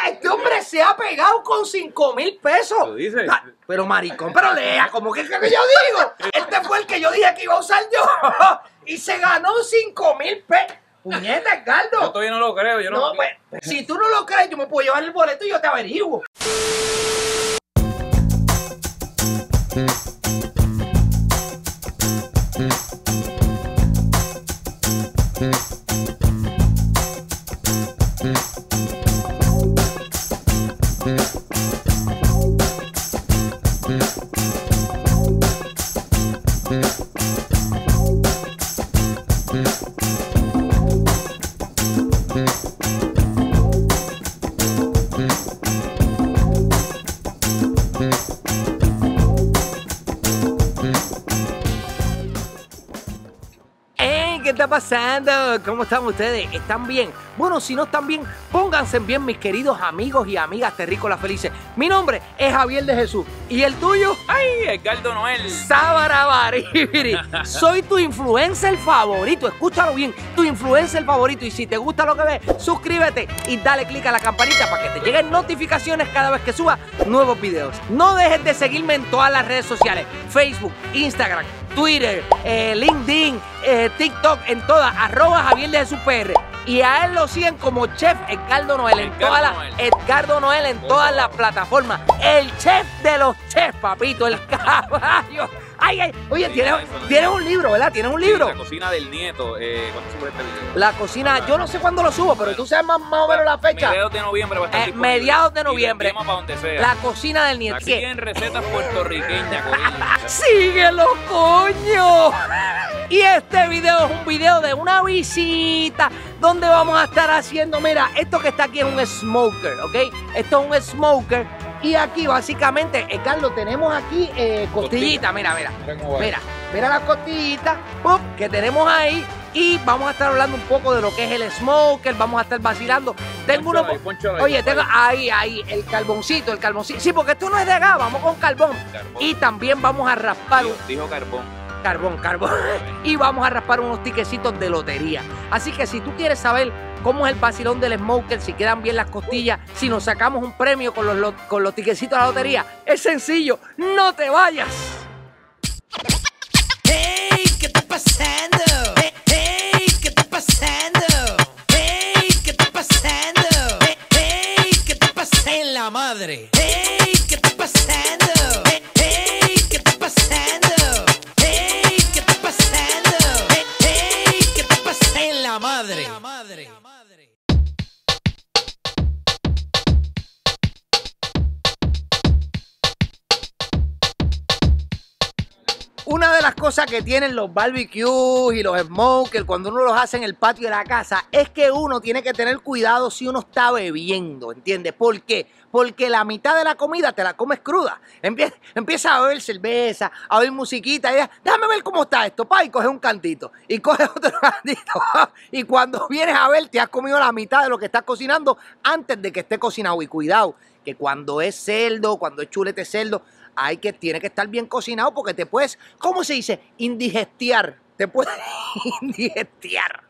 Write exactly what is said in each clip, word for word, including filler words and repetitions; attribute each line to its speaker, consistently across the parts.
Speaker 1: Este hombre se ha pegado con cinco mil pesos.
Speaker 2: ¿Lo dices?
Speaker 1: Ah, pero maricón, pero lea, como que, que yo digo. Este fue el que yo dije que iba a usar yo. Y se ganó cinco mil pesos. Puñeta, Edgardo.
Speaker 2: Yo todavía no lo creo. Yo no,
Speaker 1: No, pues, si tú no lo crees, yo me puedo llevar el boleto y yo te averiguo. ¿Qué está pasando? ¿Cómo están ustedes? ¿Están bien? Bueno, si no están bien, pónganse bien, mis queridos amigos y amigas terrícolas felices. Mi nombre es Javier de Jesús. ¿Y el tuyo?
Speaker 2: ¡Ay, Edgardo Noel!
Speaker 1: ¡Sabarabaribiri! Soy tu influencer favorito. Escúchalo bien, tu influencer favorito. Y si te gusta lo que ves, suscríbete y dale click a la campanita para que te lleguen notificaciones cada vez que suba nuevos videos. No dejes de seguirme en todas las redes sociales: Facebook, Instagram, Twitter, eh, LinkedIn, eh, TikTok, en todas, arroba Javier de Jesús P R. Y a él lo siguen como Chef Edgardo Noel en
Speaker 2: Edgardo
Speaker 1: todas las
Speaker 2: Noel.
Speaker 1: Edgardo Noel en todas las plataformas. El chef de los chefs, papito, el caballo. Ay, ay, oye,
Speaker 2: Sí,
Speaker 1: tienes,
Speaker 2: eso no.
Speaker 1: tienes un libro, ¿verdad? Tienes un
Speaker 2: Sí,
Speaker 1: libro.
Speaker 2: la cocina del nieto. Eh, ¿Cuándo sube este video?
Speaker 1: La cocina, yo no sé cuándo lo subo, pero tú sabes más, más o menos la fecha.
Speaker 2: Mediados de noviembre va a estar
Speaker 1: Eh,
Speaker 2: disponible.
Speaker 1: mediados de
Speaker 2: Y lo
Speaker 1: noviembre.
Speaker 2: enviamos para donde sea.
Speaker 1: La cocina del nieto.
Speaker 2: Aquí
Speaker 1: ¿Qué?
Speaker 2: en recetas puertorriqueñas, corillo.
Speaker 1: ¡Síguelo, coño! Y este video es un video de una visita donde vamos a estar haciendo, mira, esto que está aquí es un smoker, ¿ok? Esto es un smoker y aquí básicamente, eh, Carlos, tenemos aquí eh, costillita, mira, mira,
Speaker 2: Mira cómo va.
Speaker 1: mira, mira las costillitas ¡pum! Que tenemos ahí y vamos a estar hablando un poco de lo que es el smoker, vamos a estar vacilando. Tengo
Speaker 2: Ponchalo
Speaker 1: uno,
Speaker 2: ahí, ponchalo ahí,
Speaker 1: oye, tengo
Speaker 2: ponchalo
Speaker 1: ahí, ahí, el carboncito, el carboncito, sí, porque esto no es de gas, vamos con carbón.
Speaker 2: Carbón.
Speaker 1: Y también vamos a raspar un
Speaker 2: Dijo, dijo carbón.
Speaker 1: Carbón, carbón. Y vamos a raspar unos tiquecitos de lotería. Así que si tú quieres saber cómo es el vacilón del smoker, si quedan bien las costillas, si nos sacamos un premio con los, lo- con los tiquecitos de la lotería, es sencillo. ¡No te vayas!
Speaker 3: Hey, ¿qué está pasando? Hey, hey, ¿qué está pasando? Hey, ¿qué está pasando? Hey, hey, ¿qué está pasando? En la madre. Hey, ¿qué está pasando? Hey, hey, ¿qué está pasando? Hey, ¿qué está pasando? Hey, hey, ¿qué está pasando? En la madre. En la madre.
Speaker 1: Una de las cosas que tienen los barbecues y los smokers cuando uno los hace en el patio de la casa es que uno tiene que tener cuidado si uno está bebiendo, ¿entiendes? ¿Por qué? Porque la mitad de la comida te la comes cruda. Empie- Empieza a beber cerveza, a beber musiquita y ya, déjame ver cómo está esto, pa, y coge un cantito, y coge otro cantito, y cuando vienes a ver te has comido la mitad de lo que estás cocinando antes de que esté cocinado. Y cuidado, que cuando es cerdo, cuando es chulete cerdo, hay que, tiene que estar bien cocinado porque te puedes, ¿cómo se dice? Indigestiar. Te puedes indigestiar.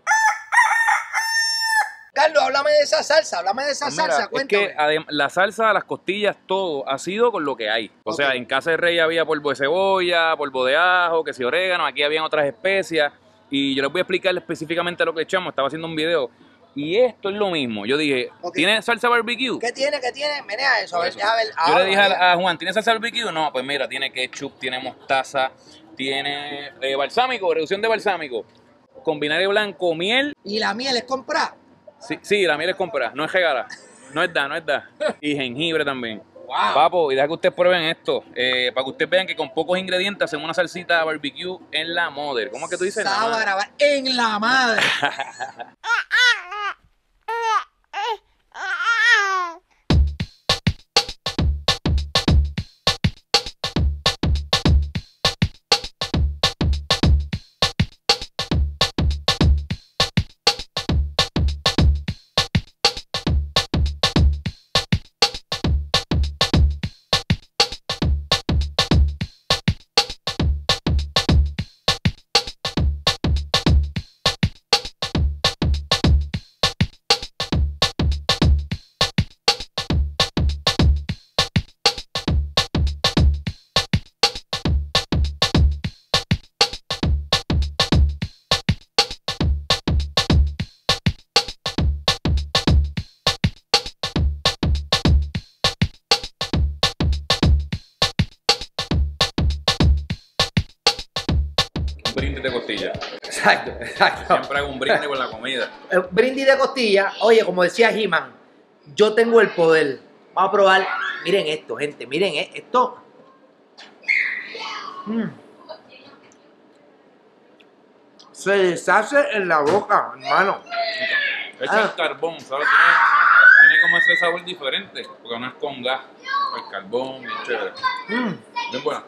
Speaker 1: Carlos, háblame de esa salsa, háblame de esa
Speaker 2: Pues mira,
Speaker 1: salsa,
Speaker 2: es
Speaker 1: cuéntame.
Speaker 2: que adem- la salsa, las costillas, todo ha sido con lo que hay. O
Speaker 1: Ok.
Speaker 2: sea, en casa de Rey había polvo de cebolla, polvo de ajo, que si orégano, aquí habían otras especias. Y yo les voy a explicar específicamente lo que echamos. Estaba haciendo un video. Y esto es lo mismo. Yo dije,
Speaker 1: Ok.
Speaker 2: ¿tiene salsa barbecue?
Speaker 1: ¿Qué tiene, qué tiene? Menea eso, a ver,
Speaker 2: Eso.
Speaker 1: deja ver.
Speaker 2: Yo
Speaker 1: ahora,
Speaker 2: le dije
Speaker 1: menea.
Speaker 2: a, a Juan, ¿tiene salsa barbecue? No, pues mira, tiene ketchup, tiene mostaza, tiene eh, balsámico, reducción de balsámico, con vinagre blanco, miel.
Speaker 1: ¿Y la miel es comprar?
Speaker 2: Sí, sí, la miel es comprar, no es regala. No es da, no es da. Y jengibre también.
Speaker 1: Wow.
Speaker 2: Papo, y deja que ustedes prueben esto, eh, para que ustedes vean que con pocos ingredientes hacen una salsita barbecue en la Mother. ¿Cómo es que tú dices? La Mother.
Speaker 1: Sábara, en la madre.
Speaker 2: Un brindis de costilla.
Speaker 1: Exacto, exacto.
Speaker 2: Siempre hago un brindis con la comida.
Speaker 1: El brindis de costilla, oye, como decía He-Man, yo tengo el poder. Vamos a probar. Miren esto, gente, miren eh, esto. Mm. Se deshace en la boca, hermano.
Speaker 2: Echa
Speaker 1: Ah.
Speaker 2: el carbón, ¿sabes? Tiene, tiene como ese sabor diferente, porque no es con gas. El carbón, bien chévere.
Speaker 1: Mm.
Speaker 2: Bien bueno.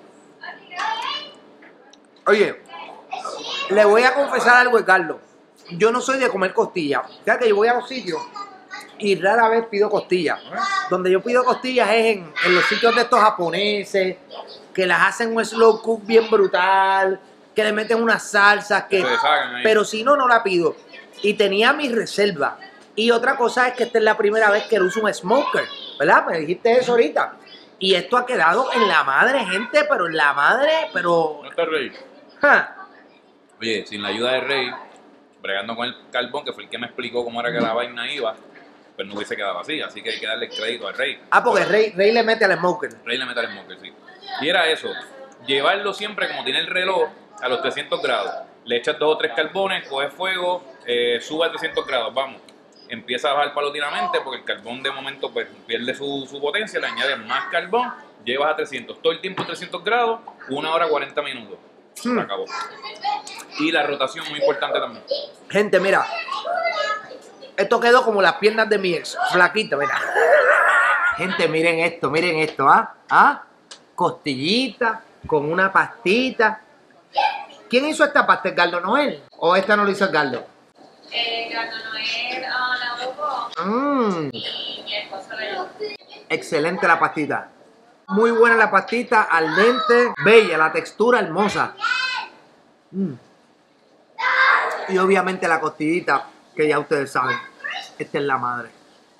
Speaker 1: Oye, le voy a confesar algo, Carlos. Yo no soy de comer costilla. Ya que yo voy a los sitios y rara vez pido costillas. Donde yo pido costillas es en, en los sitios de estos japoneses, que las hacen un slow cook bien brutal, que le meten unas salsas, que...
Speaker 2: Se deshagan ahí.
Speaker 1: Pero si no, no la pido. Y tenía mi reserva. Y otra cosa es que esta es la primera vez que uso un smoker, ¿verdad? Me dijiste eso ahorita. Y esto ha quedado en la madre, gente, pero en la madre, pero...
Speaker 2: ¿No está Rey?
Speaker 1: ¡Ja!
Speaker 2: Oye, sin la ayuda de Rey, bregando con el carbón, que fue el que me explicó cómo era que la vaina iba, pues no hubiese quedado así. Así que hay que darle el crédito al Rey.
Speaker 1: Ah, porque Rey, Rey le mete al smoker.
Speaker 2: Rey le mete el smoker, sí. Y era eso, llevarlo siempre como tiene el reloj a los trescientos grados. Le echas dos o tres carbones, coge fuego, eh, sube a trescientos grados, vamos. Empieza a bajar paulatinamente porque el carbón de momento pues pierde su, su potencia, le añades más carbón, llevas a trescientos. Todo el tiempo a trescientos grados, una hora cuarenta minutos. Se
Speaker 1: Hmm.
Speaker 2: acabó. Y la rotación muy importante también.
Speaker 1: Gente, mira. Esto quedó como las piernas de mi ex. Flaquita, mira. Gente, miren esto, miren esto, ¿ah? ¿Ah? Costillita con una pastita. ¿Quién hizo esta pasta? ¿El Gardo Noel? ¿O esta no lo hizo el Gardo?
Speaker 4: Eh, Gardo Noel ah, la buscó
Speaker 1: Mmm.
Speaker 4: y mi esposo le dio.
Speaker 1: Excelente la pastita. Muy buena la pastita, al dente, bella, la textura hermosa. Mm. Y obviamente la costillita, que ya ustedes saben, esta es la madre.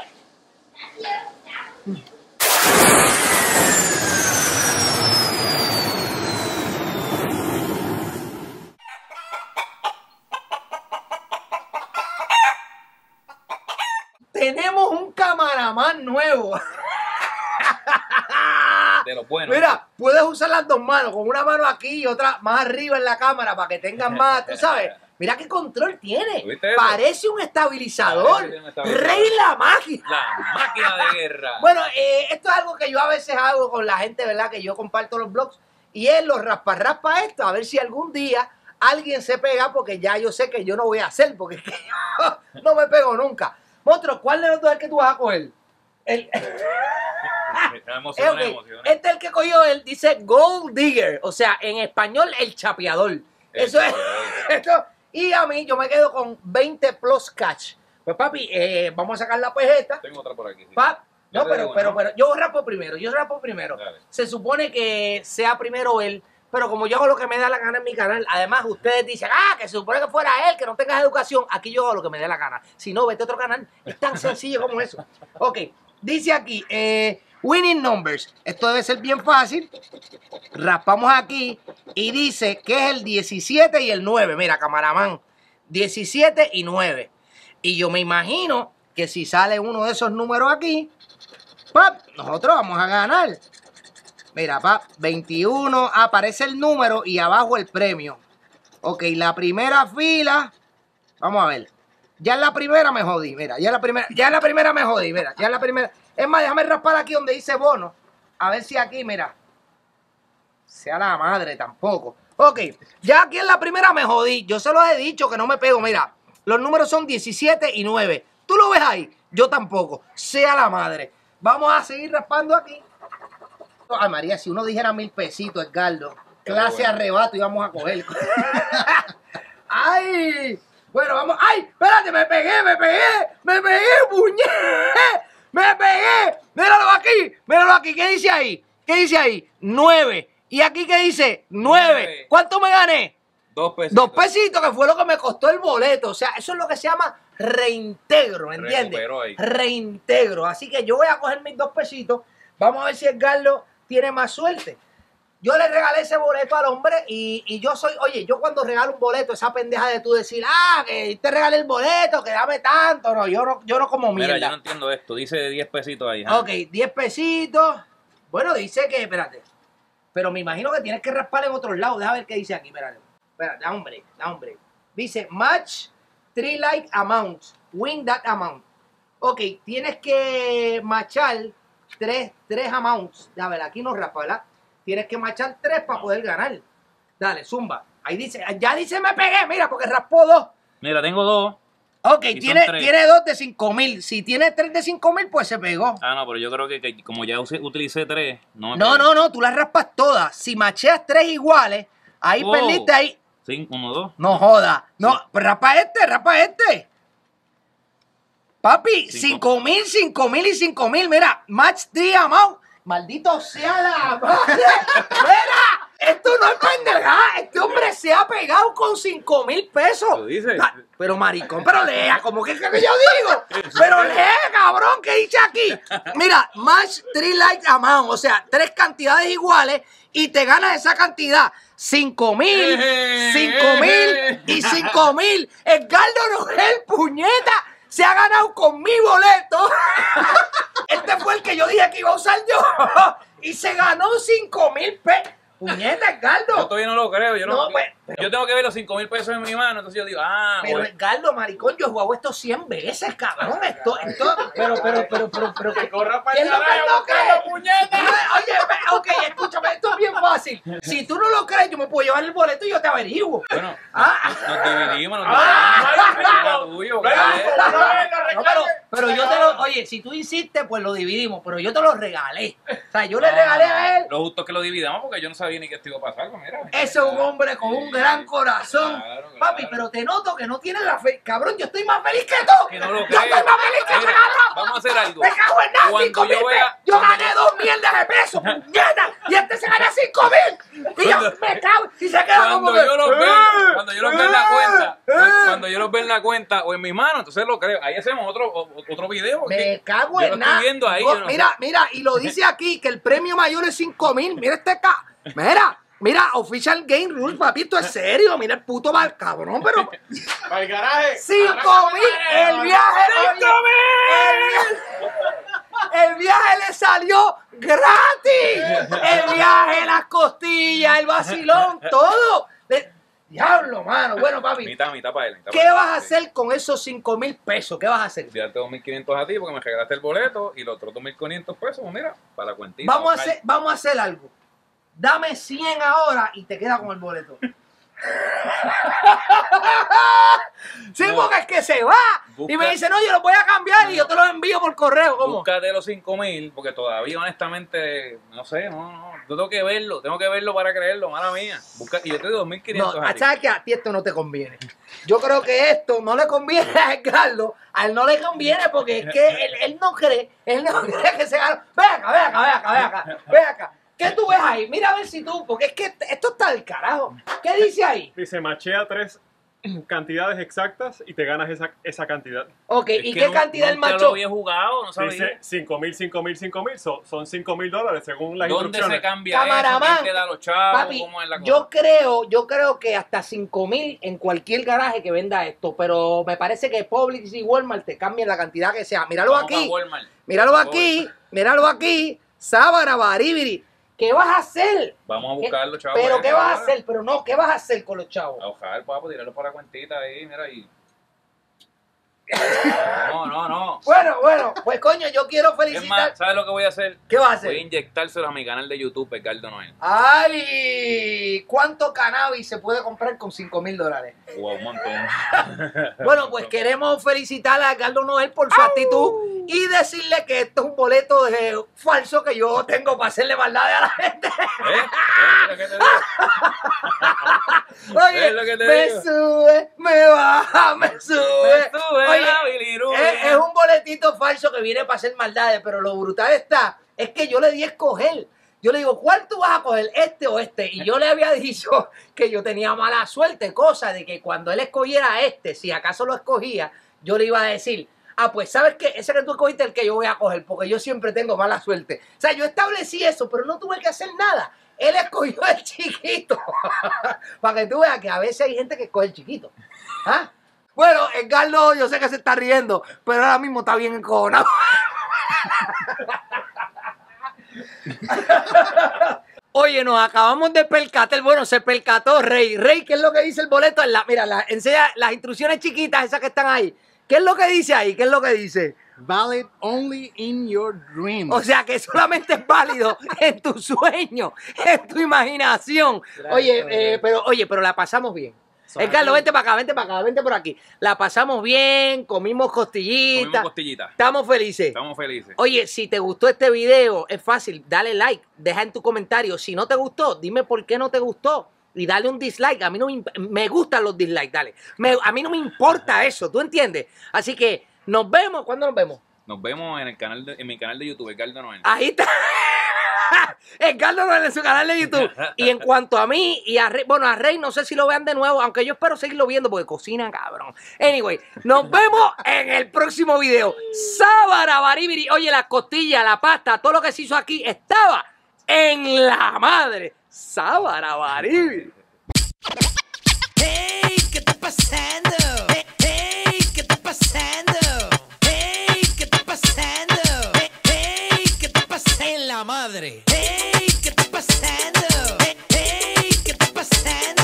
Speaker 1: Mm. Tenemos un camaraman nuevo.
Speaker 2: De los buenos.
Speaker 1: Mira, puedes usar las dos manos, con una mano aquí y otra más arriba en la cámara para que tengas más, tú sabes. Mira qué control tiene.
Speaker 2: ¿Viste eso?
Speaker 1: Parece un estabilizador.
Speaker 2: Parece un estabilizador.
Speaker 1: Rey la máquina.
Speaker 2: La máquina de guerra.
Speaker 1: Bueno, eh, esto es algo que yo a veces hago con la gente, ¿verdad? Que yo comparto los blogs. Y es los raspa raspa esto. A ver si algún día alguien se pega, porque ya yo sé que yo no voy a hacer, porque es que yo no me pego nunca. Monstruo, ¿cuál de los dos es el que tú vas a coger? El...
Speaker 2: Me
Speaker 1: Eh,
Speaker 2: emocioné,
Speaker 1: ok,
Speaker 2: me emocioné.
Speaker 1: Este es el que cogió, él dice Gold Digger, o sea, en español el chapeador.
Speaker 2: El
Speaker 1: Eso es.
Speaker 2: chapeador.
Speaker 1: Esto, y a mí yo me quedo con veinte plus catch. Pues papi, eh, vamos a sacar la pejeta.
Speaker 2: Tengo otra por aquí. Sí.
Speaker 1: Pap,
Speaker 2: Ya
Speaker 1: no,
Speaker 2: te
Speaker 1: pero,
Speaker 2: digo,
Speaker 1: pero,
Speaker 2: ¿no?
Speaker 1: pero, yo rapo primero, yo rapo primero.
Speaker 2: Dale.
Speaker 1: Se supone que sea primero él, pero como yo hago lo que me da la gana en mi canal, además ustedes dicen, ah, que se supone que fuera él, que no tengas educación, aquí yo hago lo que me dé la gana. Si no, vete a otro canal, es tan sencillo como eso. Ok, dice aquí, eh, winning numbers, esto debe ser bien fácil, raspamos aquí y dice que es el diecisiete y el nueve, mira, camaraman, diecisiete y nueve. Y yo me imagino que si sale uno de esos números aquí, pap, nosotros vamos a ganar. Mira, pap, veintiuno, aparece el número y abajo el premio. Ok, la primera fila, vamos a ver. Ya en la primera me jodí, mira, ya en la primera, ya en la primera me jodí, mira, ya en la primera. Es más, déjame raspar aquí donde dice bono. A ver si aquí, mira, sea la madre tampoco. Ok, ya aquí en la primera me jodí. Yo se los he dicho que no me pego, mira. Los números son diecisiete y nueve. ¿Tú lo ves ahí? Yo tampoco. Sea la madre. Vamos a seguir raspando aquí. Ay, María, si uno dijera mil pesitos, Edgardo, clase
Speaker 2: bueno.
Speaker 1: arrebato íbamos a coger. ¡Ay! Bueno, vamos. ¡Ay! Espérate, me pegué, me pegué, me pegué, puñet. Me pegué. Míralo aquí, míralo aquí. ¿Qué dice ahí? ¿Qué dice ahí? Nueve. ¿Y aquí qué dice? Nueve.
Speaker 2: Nueve.
Speaker 1: ¿Cuánto me gané?
Speaker 2: Dos pesitos.
Speaker 1: Dos pesitos, que fue lo que me costó el boleto. O sea, eso es lo que se llama reintegro, ¿me entiendes?
Speaker 2: Recuperó ahí.
Speaker 1: Reintegro. Así que yo voy a coger mis dos pesitos. Vamos a ver si Edgardo tiene más suerte. Yo le regalé ese boleto al hombre y, y yo soy, oye, yo cuando regalo un boleto, esa pendeja de tú decir, ah, que te regalé el boleto, que dame tanto. No, yo no, yo no como mierda.
Speaker 2: Mira, yo no entiendo esto. Dice de diez pesitos ahí. ¿ah?
Speaker 1: Ok, diez pesitos. Bueno, dice que, espérate. Pero me imagino que tienes que raspar en otros lados. Déjame ver qué dice aquí, espérate. espera, da hombre, da hombre. Dice, match three like amounts, win that amount. Ok, tienes que machar tres, tres amounts. A ver, aquí no raspa, ¿verdad? Tienes que machar tres para poder ganar. Dale, zumba. Ahí dice, ya dice me pegué, mira, porque raspó dos.
Speaker 2: Mira, tengo dos.
Speaker 1: Ok,
Speaker 2: Y
Speaker 1: tiene,
Speaker 2: son tres.
Speaker 1: tiene dos de cinco mil. Si tiene tres de cinco mil, pues se pegó.
Speaker 2: Ah, no, pero yo creo que, que como ya usé- utilicé tres, no me
Speaker 1: No,
Speaker 2: pegué.
Speaker 1: no, no, tú las raspas todas. Si macheas tres iguales, ahí
Speaker 2: Oh.
Speaker 1: perdiste ahí.
Speaker 2: Cinco, uno, dos.
Speaker 1: No joda. No, pues rapa este, rapa este. Papi,
Speaker 2: Cinco.
Speaker 1: cinco mil, cinco mil y cinco mil. Mira, match three amount. Maldito sea la madre. Mira, esto no es pendejada. Este hombre se ha pegado con cinco mil pesos.
Speaker 2: ¿Lo dices?
Speaker 1: Ah, pero maricón, pero lea, como que, que yo digo. Pero lee, cabrón, ¿qué dice aquí? Mira, match three like amount. O sea, tres cantidades iguales y te ganas esa cantidad. cinco mil, cinco mil y cinco mil. Edgardo Nogel, puñeta, se ha ganado con mi boleto. Este fue el que yo dije que iba a usar yo. Y se ganó cinco mil pesos. Puñeta,
Speaker 2: Yo
Speaker 1: Edgardo.
Speaker 2: todavía no lo creo. Yo, no,
Speaker 1: No, pues,
Speaker 2: yo tengo que ver los cinco mil pesos en mi mano. Entonces yo digo, ah,
Speaker 1: Pero
Speaker 2: pues,
Speaker 1: Edgardo, maricón, yo he jugado esto cien veces, cabrón. Esto, esto, pero, pero, pero, pero, pero, que
Speaker 5: corra pa'l
Speaker 1: ¿qué es lo que
Speaker 5: carajo,
Speaker 1: no cree?
Speaker 5: puñeta.
Speaker 1: Oye, ve- ok, escúchame, esto es bien fácil. Si tú no lo crees, yo me puedo llevar el boleto y yo te averiguo.
Speaker 2: bueno,
Speaker 1: Ah,
Speaker 2: nos dividimos, nos
Speaker 5: Ah,
Speaker 2: dividimos.
Speaker 5: no hay
Speaker 2: Era
Speaker 5: rico.
Speaker 2: tuyo,
Speaker 5: No hay
Speaker 2: ¿vale?
Speaker 5: rico, no hay, no
Speaker 1: no,
Speaker 5: reclame.
Speaker 1: pero, pero yo te lo, oye, si tú insistes, pues lo dividimos, pero yo te lo regalé. O sea, yo le regalé a él.
Speaker 2: Lo justo es que lo dividamos porque yo no sabía ni que esto iba a pasar. pues Mira,
Speaker 1: Ese es un hombre con un gran corazón.
Speaker 2: Claro, claro.
Speaker 1: Papi, pero te noto que no tienes la fe. Cabrón, yo estoy más feliz que tú.
Speaker 2: Que no lo
Speaker 1: yo
Speaker 2: crees.
Speaker 1: estoy más feliz que tú,
Speaker 2: Mira,
Speaker 1: cabrón.
Speaker 2: vamos a hacer algo.
Speaker 1: Me cago en nada,
Speaker 2: Cuando
Speaker 1: cinco mil
Speaker 2: yo vea-
Speaker 1: pesos. Yo gané dos mierdas de pesos, puñeta. Y este se gana cinco mil. Y yo
Speaker 2: Cuando-
Speaker 1: me cago. Y se queda como
Speaker 2: Cuando
Speaker 1: que.
Speaker 2: yo los vea,
Speaker 1: "Eh,
Speaker 2: cuando yo los vea en la
Speaker 1: eh,
Speaker 2: cuenta,
Speaker 1: eh".
Speaker 2: cuando yo los vea en la cuenta o en mi mano, entonces lo creo. Ahí hacemos otro, o- otro video. porque
Speaker 1: Me cago
Speaker 2: yo
Speaker 1: en
Speaker 2: lo
Speaker 1: nada.
Speaker 2: estoy viendo ahí.
Speaker 1: Go-
Speaker 2: yo no
Speaker 1: mira,
Speaker 2: sé.
Speaker 1: mira, y lo dice aquí que el premio mayor es cinco mil. Mira este ca. Mira, mira, Official Game Rules, papi, esto es serio. Mira el puto mal cabrón, pero.
Speaker 5: Para el garaje.
Speaker 1: cinco mil. El viaje. ¡cinco mil! El viaje le salió gratis. El viaje, las costillas, el vacilón, todo. Le- Diablo, mano. Bueno, papi,
Speaker 2: Mitad, mitad para él. mitad
Speaker 1: ¿qué
Speaker 2: para él.
Speaker 1: vas a hacer con esos cinco mil pesos? ¿Qué vas a hacer?
Speaker 2: Darte dos mil quinientos a ti porque me regalaste el boleto y los otros dos mil quinientos pesos, pues mira, para la cuentita.
Speaker 1: Vamos a,
Speaker 2: para
Speaker 1: hacer, vamos a hacer algo. Dame cien ahora y te queda con el boleto. Sí,
Speaker 2: No.
Speaker 1: porque es que se va. Y me
Speaker 2: Busca-
Speaker 1: dice, no, yo lo voy a cambiar y yo te lo envío por correo. ¿Cómo?
Speaker 2: Búscate los cinco mil porque todavía honestamente, no sé, no, no, yo tengo que verlo, tengo que verlo para creerlo, mala mía. Busca, y yo te doy dos mil
Speaker 1: No,
Speaker 2: quinientos a ti.
Speaker 1: sabes que a ti esto no te conviene. Yo creo que esto no le conviene a Edgardo. A él no le conviene porque es que él, él no cree, él no cree que se ganó. Ve acá, ve acá, ve acá, ve acá, ve acá. ¿Qué tú ves ahí? Mira a ver si tú, porque es que esto está del carajo. ¿Qué dice ahí?
Speaker 5: Dice, machea tres cantidades exactas y te ganas esa, esa cantidad.
Speaker 1: Ok,
Speaker 2: Es
Speaker 1: ¿y
Speaker 2: que
Speaker 1: qué
Speaker 2: no-
Speaker 1: cantidad el
Speaker 2: nunca
Speaker 1: macho?
Speaker 2: lo había jugado, no sabía.
Speaker 5: Dice cinco mil, cinco mil, cinco mil. Son cinco mil dólares según las
Speaker 2: ¿Dónde
Speaker 5: instrucciones.
Speaker 2: se cambia
Speaker 1: Camaraman,
Speaker 2: eso? ¿Quién te da los chavos?
Speaker 1: Papi,
Speaker 2: ¿Cómo es la cosa?
Speaker 1: yo creo, yo creo que hasta cinco mil en cualquier garaje que venda esto, pero me parece que Publix y Walmart te cambian la cantidad que sea. Míralo
Speaker 2: Vamos
Speaker 1: aquí,
Speaker 2: pa' Walmart.
Speaker 1: míralo aquí, míralo aquí, Sábara, Baribiri. ¿Qué vas a hacer?
Speaker 2: Vamos a
Speaker 1: ¿Qué-
Speaker 2: buscar los chavos.
Speaker 1: Pero
Speaker 2: ahí,
Speaker 1: ¿qué vas a
Speaker 2: ahora.
Speaker 1: hacer? Pero no, ¿qué vas a hacer con los chavos?
Speaker 2: A ojalá, papo, tirarlo para la cuentita ahí, mira, y... No, no, no.
Speaker 1: Bueno, bueno, pues coño, yo quiero
Speaker 2: Es
Speaker 1: felicitar.
Speaker 2: más, ¿sabes lo que voy a hacer?
Speaker 1: ¿Qué vas a
Speaker 2: Voy a
Speaker 1: hacer?
Speaker 2: inyectárselo a mi canal de YouTube, Edgardo Noel.
Speaker 1: ¡Ay! ¿Cuánto cannabis se puede comprar con cinco mil dólares?
Speaker 2: Wow, un montón.
Speaker 1: Bueno, pues queremos felicitar a Edgardo Noel por su actitud y decirle que esto es un boleto de falso que yo tengo para hacerle maldades a la gente.
Speaker 2: ¿Eh? ¿Eh? ¿Es lo que te digo?
Speaker 1: Oye,
Speaker 2: Es lo que te
Speaker 1: me
Speaker 2: digo.
Speaker 1: sube, me baja, me sube.
Speaker 2: Me sube
Speaker 1: Oye,
Speaker 2: la bilirubia.
Speaker 1: es, es un boletito falso que viene para hacer maldades, pero lo brutal está, es que yo le di a escoger. Yo le digo, ¿cuál tú vas a coger, este o este? Y yo le había dicho que yo tenía mala suerte, cosa de que cuando él escogiera este, si acaso lo escogía, yo le iba a decir, ah, pues ¿sabes qué? Ese que tú escogiste es el que yo voy a coger, porque yo siempre tengo mala suerte. O sea, yo establecí eso, pero no tuve que hacer nada. Él escogió el chiquito. Para que tú veas que a veces hay gente que escoge el chiquito. ¿Ah? Bueno, Edgardo, yo sé que se está riendo, pero ahora mismo está bien encojonado. Oye, Oye, nos acabamos de percatar, bueno, se percató Rey. Rey, ¿qué es lo que dice el boleto? En la, mira, la, enseña las instrucciones chiquitas, esas que están ahí. ¿Qué es lo que dice ahí? ¿Qué es lo que dice?
Speaker 6: Valid only in your dreams.
Speaker 1: O sea, que solamente es válido en tu sueño, en tu imaginación. Oye, eh, pero, oye, pero la pasamos bien. Eh, Carlos, vente para acá, vente para acá, vente por aquí. La pasamos bien, comimos costillitas.
Speaker 2: Comimos costillitas.
Speaker 1: Estamos felices.
Speaker 2: Estamos felices.
Speaker 1: Oye, si te gustó este video, es fácil, dale like, deja en tu comentario. Si no te gustó, dime por qué no te gustó y dale un dislike. A mí no me, me gustan los dislikes, dale. Me, a mí no me importa eso, ¿tú entiendes? Así que nos vemos, ¿cuándo nos vemos?
Speaker 2: Nos vemos en el canal de, en mi canal de YouTube, Edgardo Noel.
Speaker 1: Ahí está. Edgardo Noel en su canal de YouTube. Y en cuanto a mí y a Rey, bueno, a Rey no sé si lo vean de nuevo, aunque yo espero seguirlo viendo porque cocina cabrón. Anyway, nos vemos en el próximo video. Sábara Baribiri. Oye, la costilla, la pasta, todo lo que se hizo aquí estaba en la madre. Sábara Baribiri.
Speaker 3: Hey, ¿qué está pasando? Hey, hey, ¿qué está pasando? Hey, ¿qué está pasando? Hey, hey, ¿qué está pasando? En la madre. Hey, ¿qué está pasando? Hey, hey, ¿qué está pasando?